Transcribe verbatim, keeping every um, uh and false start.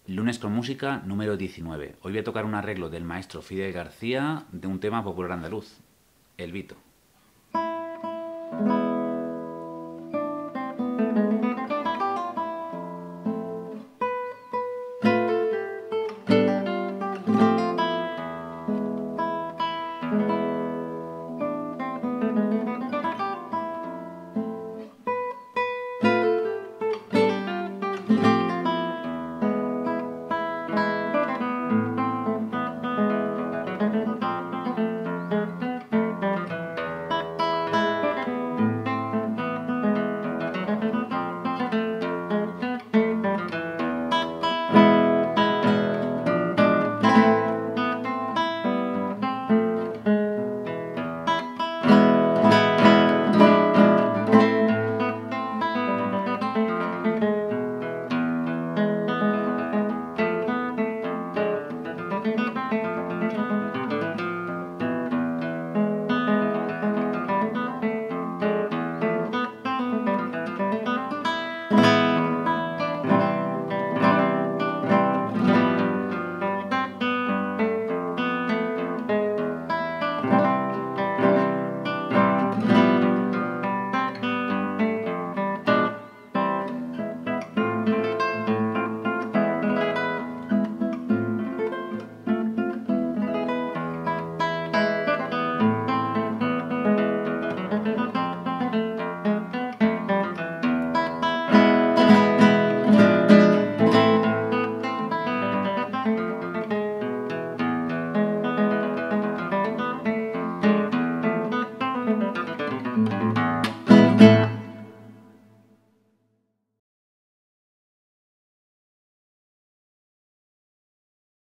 Lunes con música número diecinueve. Hoy voy a tocar un arreglo del maestro Fidel García de un tema popular andaluz, El Vito.